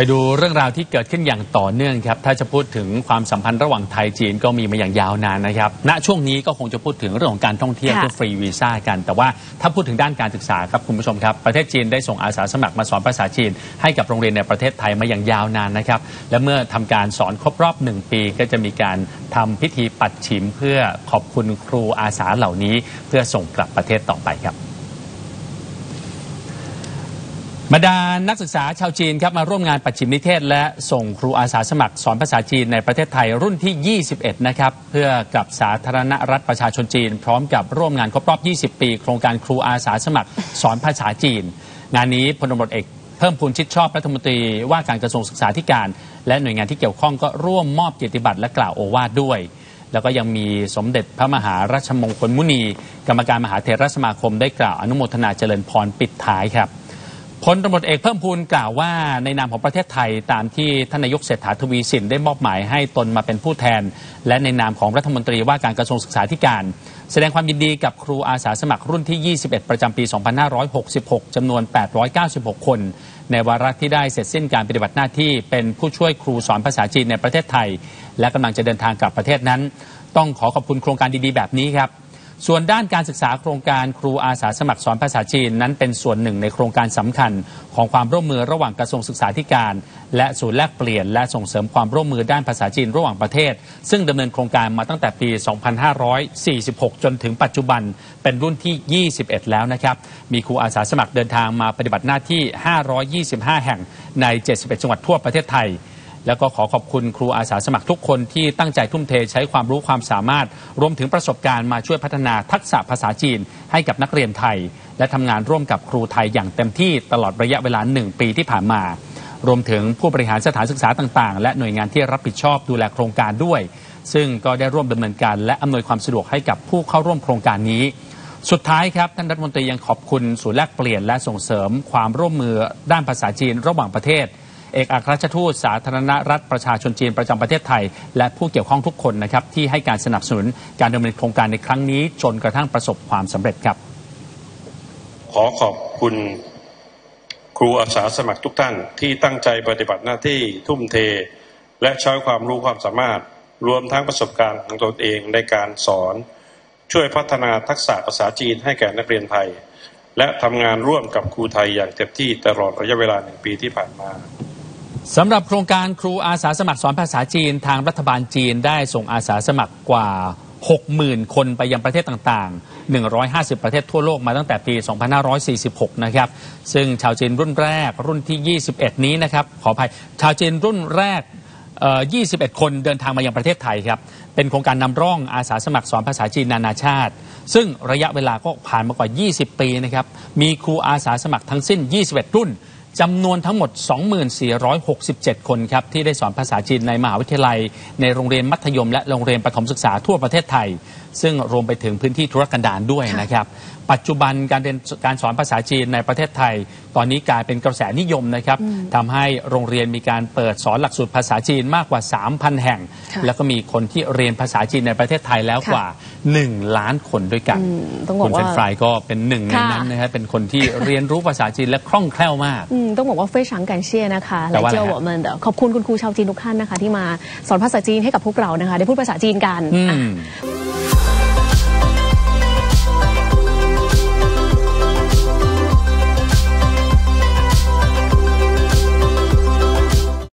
ดูเรื่องราวที่เกิดขึ้นอย่างต่อเนื่องครับถ้าจะพูดถึงความสัมพันธ์ระหว่างไทยจีนก็มีมาอย่างยาวนานนะครับณช่วงนี้ก็คงจะพูดถึงเรื่องของการท่องเที่ยวที่ฟรีวีซ่ากันแต่ว่าถ้าพูดถึงด้านการศึกษาครับคุณผู้ชมครับประเทศจีนได้ส่งอาสาสมัครมาสอนภาษาจีนให้กับโรงเรียนในประเทศไทยมาอย่างยาวนานนะครับและเมื่อทำการสอนครบรอบ1 ปีก็จะมีการทำพิธีปัดฉิมเพื่อขอบคุณครูอาสาเหล่านี้เพื่อส่งกลับประเทศต่อไปครับบรรดานักศึกษาชาวจีนครับมาร่วมงานปัดฉิมนิเทศและส่งครูอาสาสมัครสอนภาษาจีนในประเทศไทยรุ่นที่21นะครับเพื่อกับสาธารณรัฐประชาชนจีนพร้อมกับร่วมงานครบรอบ20 ปีโครงการครูอาสาสมัครสอนภาษาจีนงานนี้พลตำรวจเอกเพิ่มพูนชิดชอบรัฐมนตรีว่าการกระทรวงศึกษาธิการและหน่วยงานที่เกี่ยวข้องก็ร่วมมอบเกียรติบัตรและกล่าวโอวาทด้วยแล้วก็ยังมีสมเด็จพระมหาราชมงคลมุนีกรรมการมหาเถรสมาคมได้กล่าวอนุโมทนาเจริญพรปิดท้ายครับพลตำรวจเอกเพิ่มพูนกล่าวว่าในนามของประเทศไทยตามที่ท่านนายกเศรษฐาทวีสินได้มอบหมายให้ตนมาเป็นผู้แทนและในนามของรัฐมนตรีว่าการกระทรวงศึกษาธิการแสดงความยินดีกับครูอาสาสมัครรุ่นที่21ประจำปี2566จำนวน896คนในวาระที่ได้เสร็จสิ้นการปฏิบัติหน้าที่เป็นผู้ช่วยครูสอนภาษาจีนในประเทศไทยและกำลังจะเดินทางกลับประเทศนั้นต้องขอบคุณโครงการดีๆแบบนี้ครับส่วนด้านการศึกษาโครงการครูอาสาสมัครสอนภาษาจีนนั้นเป็นส่วนหนึ่งในโครงการสำคัญของความร่วมมือระหว่างกระทรวงศึกษาธิการและศูนย์แลกเปลี่ยนและส่งเสริมความร่วมมือด้านภาษาจีนระหว่างประเทศซึ่งดำเนินโครงการมาตั้งแต่ปี 2546 จนถึงปัจจุบันเป็นรุ่นที่ 21 แล้วนะครับมีครูอาสาสมัครเดินทางมาปฏิบัติหน้าที่ 525 แห่งใน 71 จังหวัดทั่วประเทศไทยแล้วก็ขอบคุณครูอาสาสมัครทุกคนที่ตั้งใจทุ่มเทใช้ความรู้ความสามารถรวมถึงประสบการณ์มาช่วยพัฒนาทักษะภาษาจีนให้กับนักเรียนไทยและทำงานร่วมกับครูไทยอย่างเต็มที่ตลอดระยะเวลา1 ปีที่ผ่านมารวมถึงผู้บริหารสถานศึกษาต่างๆและหน่วยงานที่รับผิดชอบดูแลโครงการด้วยซึ่งก็ได้ร่วมดำเนินการและอำนวยความสะดวกให้กับผู้เข้าร่วมโครงการนี้สุดท้ายครับท่านรัฐมนตรียังขอบคุณศูนย์แลกเปลี่ยนและส่งเสริมความร่วมมือด้านภาษาจีนระหว่างประเทศเอกอัครราชทูตสาธารณรัฐประชาชนจีนประจำประเทศไทยและผู้เกี่ยวข้องทุกคนนะครับที่ให้การสนับสนุนการดำเนินโครงการในครั้งนี้จนกระทั่งประสบความสำเร็จครับขอบคุณครูอาสาสมัครทุกท่านที่ตั้งใจปฏิบัติหน้าที่ทุ่มเทและใช้ความรู้ความสามารถรวมทั้งประสบการณ์ของตนเองในการสอนช่วยพัฒนาทักษะภาษาจีนให้แก่นักเรียนไทยและทำงานร่วมกับครูไทยอย่างเต็มที่ตลอดระยะเวลา1 ปีที่ผ่านมาสำหรับโครงการครูอาสาสมัครสอนภาษาจีนทางรัฐบาลจีนได้ส่งอาสาสมัครกว่า 60,000 คนไปยังประเทศต่างๆ150 ประเทศทั่วโลกมาตั้งแต่ปี 2546 นะครับซึ่งชาวจีนรุ่นแรกรุ่นที่ 21 นี้นะครับขออภัยชาวจีนรุ่นแรก21 คนเดินทางมายังประเทศไทยครับเป็นโครงการนำร่องอาสาสมัครสอนภาษาจีนนานาชาติซึ่งระยะเวลาก็ผ่านมากว่า20 ปีนะครับมีครูอาสาสมัครทั้งสิ้น21 รุ่นจำนวนทั้งหมด 2467 คนครับที่ได้สอนภาษาจีนในมหาวิทยาลัยในโรงเรียนมัธยมและโรงเรียนประถมศึกษาทั่วประเทศไทยซึ่งรวมไปถึงพื้นที่ธุรกันดารด้วยนะครับปัจจุบันการสอนภาษาจีนในประเทศไทยตอนนี้กลายเป็นกระแสนิยมนะครับทำให้โรงเรียนมีการเปิดสอนหลักสูตรภาษาจีนมากกว่า 3,000 แห่งแล้วก็มีคนที่เรียนภาษาจีนในประเทศไทยแล้วกว่า1 ล้านคนด้วยกันคุณเฟรนฟรายก็เป็นหนึ่งในนั้นนะครับเป็นคนที่เรียนรู้ภาษาจีนและคล่องแคล่วมากต้องบอกว่า非常感谢นะคะและเจ้า我们的ขอบคุณคุณครูชาวจีนทุกท่านนะคะที่มาสอนภาษาจีนให้กับพวกเรานะคะได้พูดภาษาจีนกัน